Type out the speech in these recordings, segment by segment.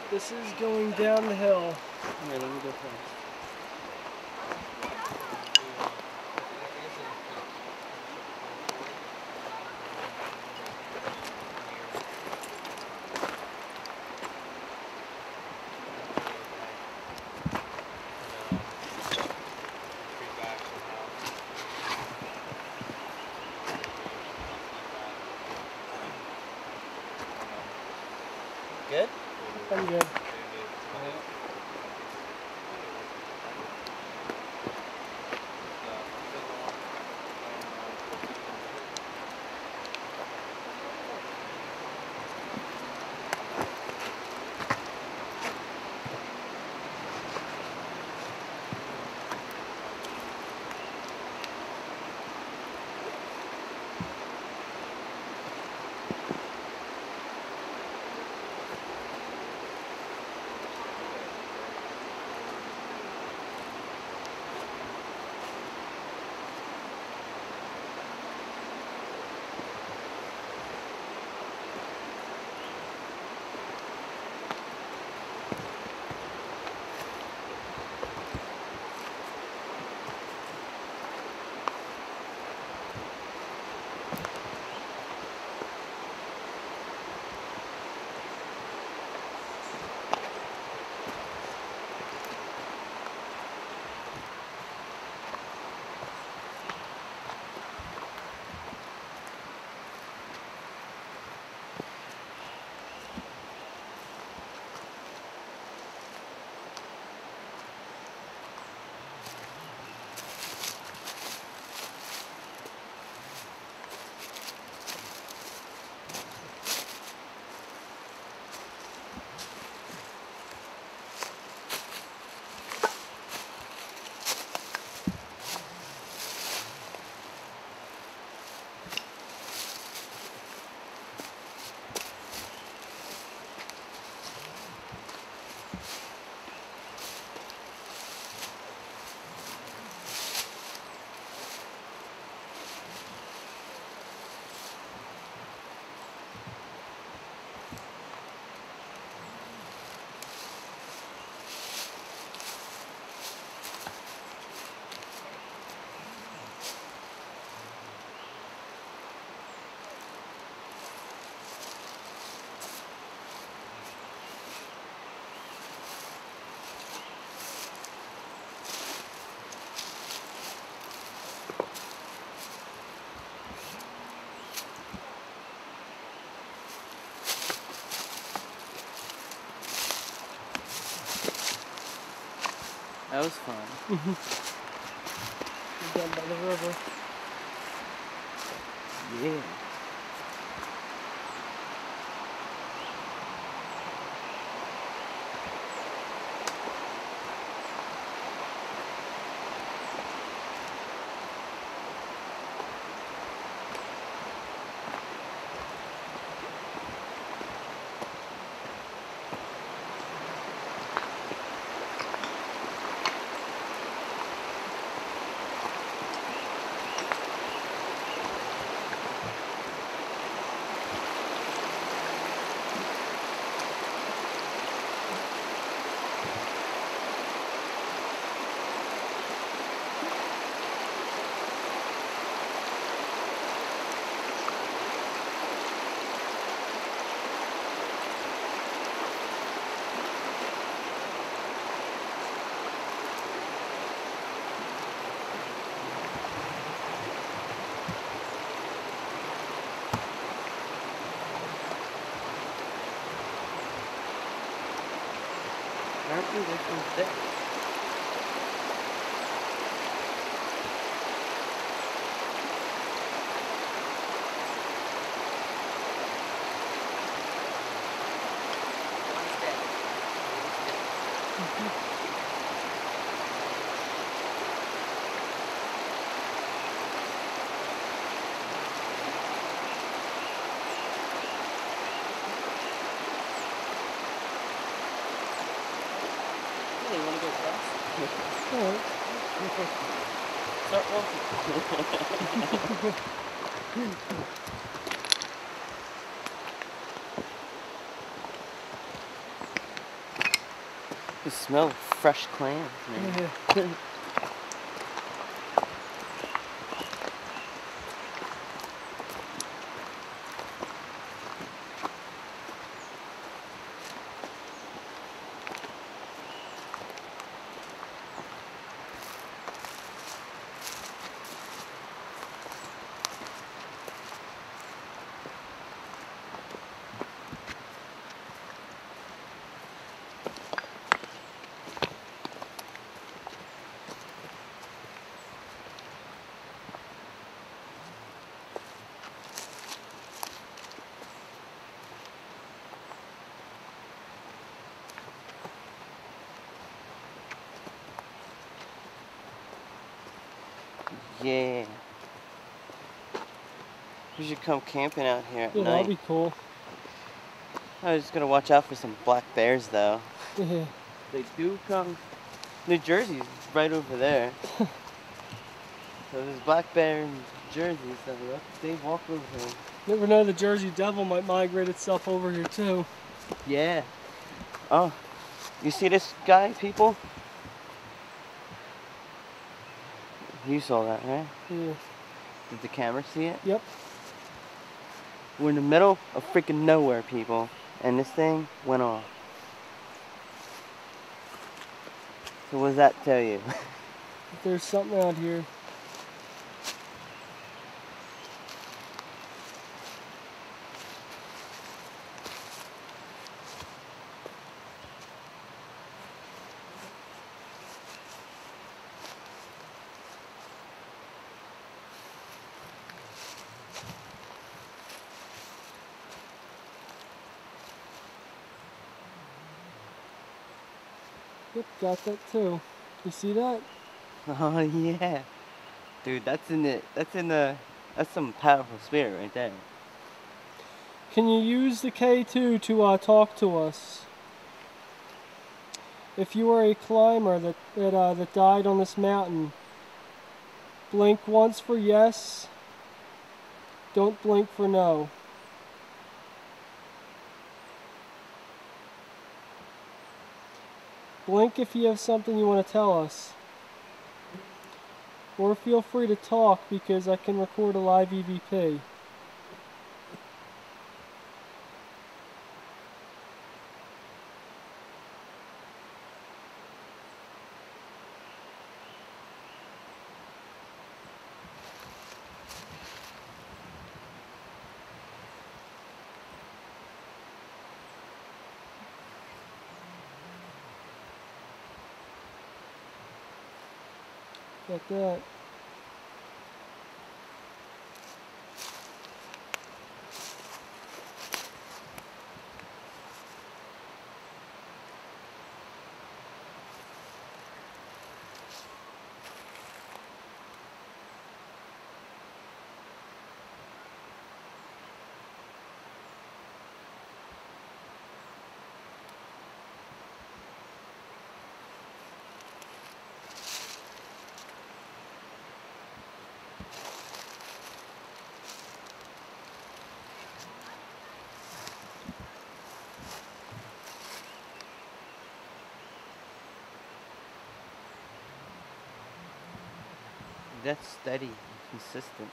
This is going down the hill. Here, let me go first. Good? I'm good. That was fun. Down by the river. Yeah. Apparently this one's dead. You want to go across? Alright. Start walking. You smell fresh clams, man. Yeah. Yeah. We should come camping out here at Yeah, night. that'll be cool. I was just gonna watch out for some black bears, though. Yeah. They do come. New Jersey's right over there. So there's black bear in Jersey, so they walk over here. Never know, the Jersey Devil might migrate itself over here too. Yeah. Oh, you see this guy, people? You saw that, right? Yeah. Did the camera see it? Yep. We're in the middle of freaking nowhere, people, and this thing went off. So what does that tell you? There's something out here. Yep, got that too. You see that? Oh yeah, dude, that's some powerful spirit right there. Can you use the K2 to talk to us? If you are a climber that died on this mountain, blink once for yes. Don't blink for no. Blink if you have something you want to tell us. Or feel free to talk because I can record a live EVP. Got that. That's steady, consistent.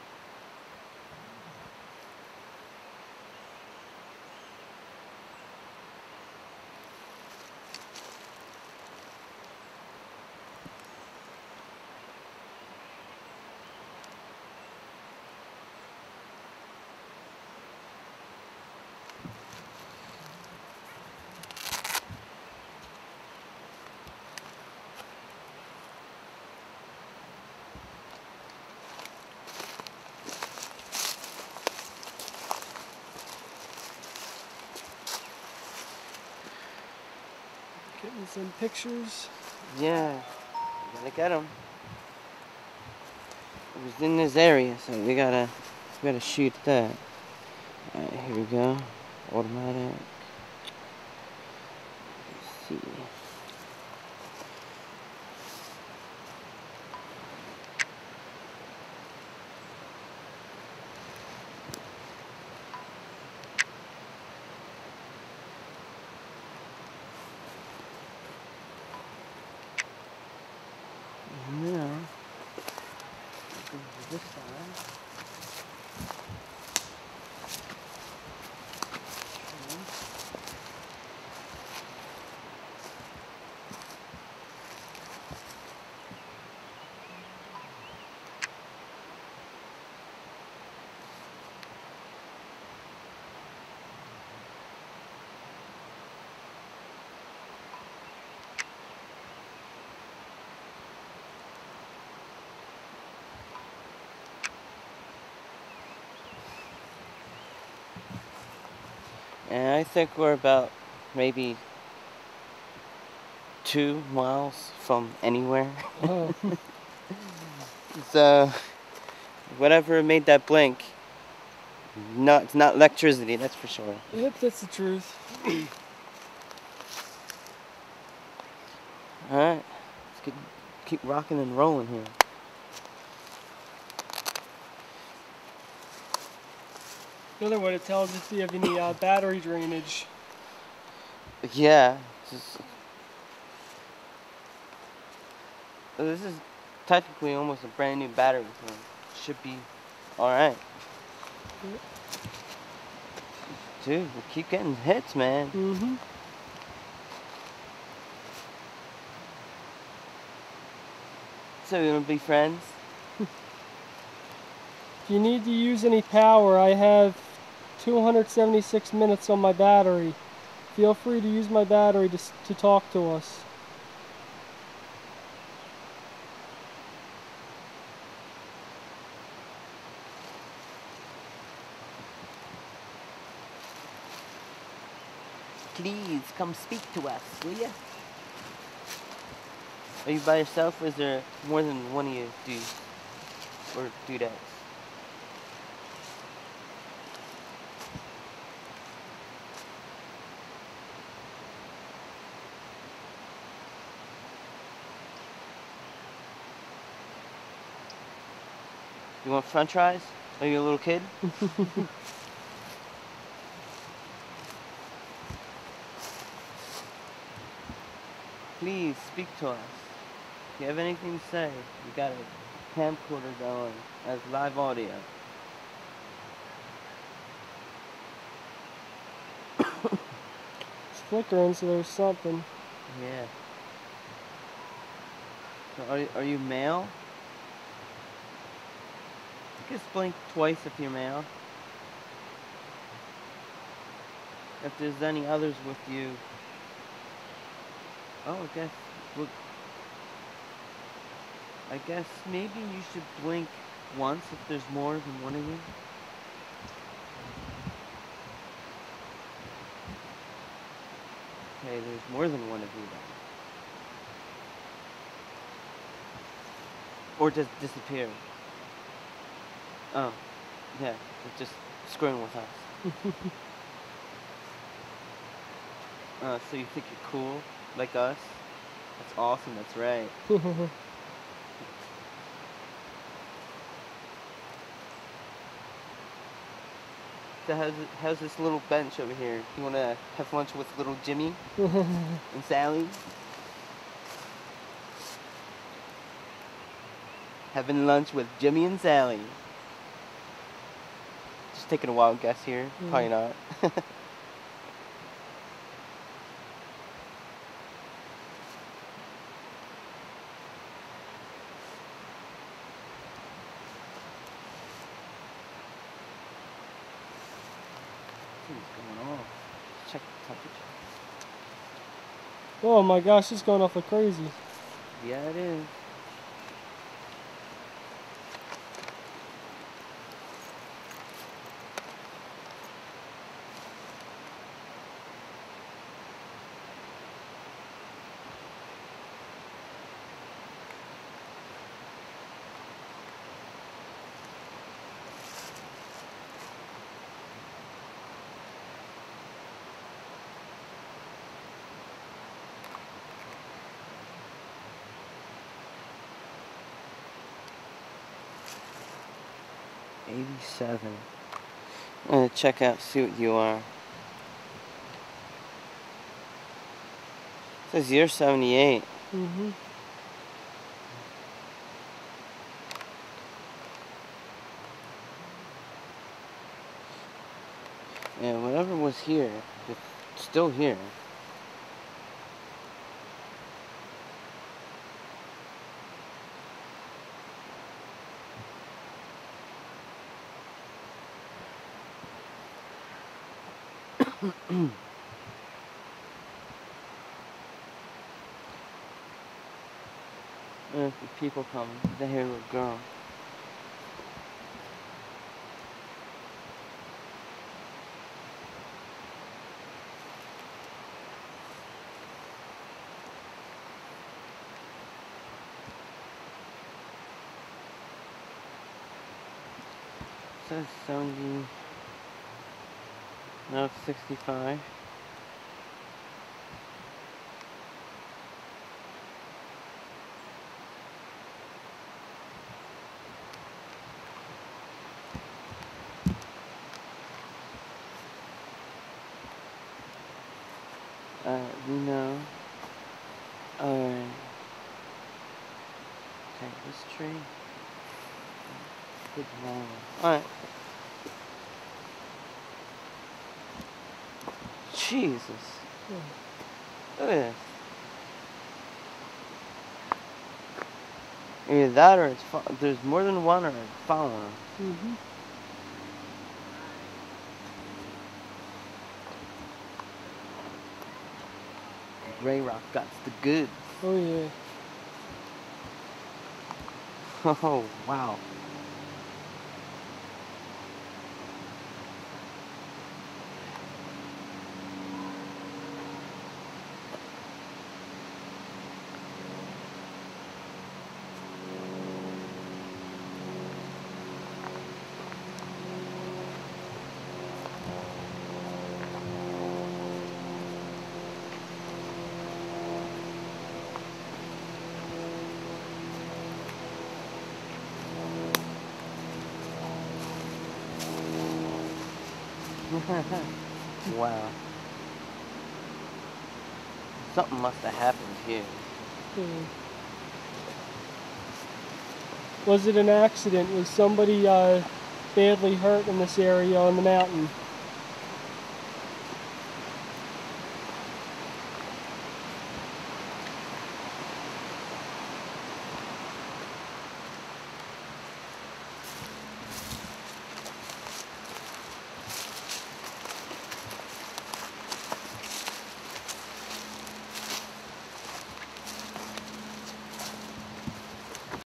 Getting some pictures. Yeah, we gotta get them. It was in this area, so we gotta shoot that. Alright, here we go. Automatic. Let's see. And I think we're about maybe 2 miles from anywhere. Oh. So, whatever made that blink, it's not electricity, that's for sure. Yep, that's the truth. Alright, let's keep rocking and rolling here. Another way to tell is if you have any battery drainage. Yeah, this is technically almost a brand new battery, so it should be alright. Yep. Dude, we keep getting hits, man. Mm-hmm. So you wanna be friends? If you need to use any power, I have 276 minutes on my battery. Feel free to use my battery to talk to us. Please come speak to us, will ya? Are you by yourself, or is there more than one of you dudes or dudettes? You want french fries? Are you a little kid? Please speak to us. If you have anything to say, you got a camcorder going as live audio. It's flickering, so there's something. Yeah. So are you male? You can blink twice if you're male. If there's any others with you. Oh, I guess maybe you should blink once if there's more than one of you. Okay, there's more than one of you then. Or just disappear. Oh, yeah, they're just screwing with us. So you think you're cool, like us? That's awesome, that's right. So how's this little bench over here? You wanna have lunch with little Jimmy and Sally? Having lunch with Jimmy and Sally. Just taking a wild guess here. Probably not. What's going on? Check the temperature. Oh my gosh, it's going off like crazy. Yeah, it is. $87. I'm gonna check out, see what you are. It says you're 78. Mm-hmm. Yeah, whatever was here, it's still here. There's the people coming. They hear a girl. says 70. No, it's 65. We know. Alright. Take this tree. Good one. Alright. Jesus. Look at this. Either that or it's there's more than one or it's following them. Mm-hmm. Gray rock got the goods. Oh yeah. Oh wow. Wow. Something must have happened here. Yeah. Was it an accident? Was somebody badly hurt in this area on the mountain?